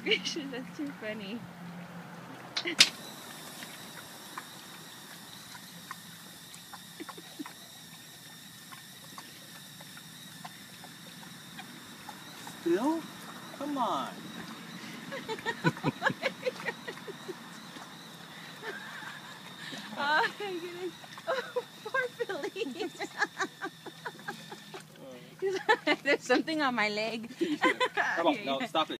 gracious, that's too funny. Still? Come on. Oh my goodness. Oh, poor Billy. There's something on my leg. Come on, no, stop it.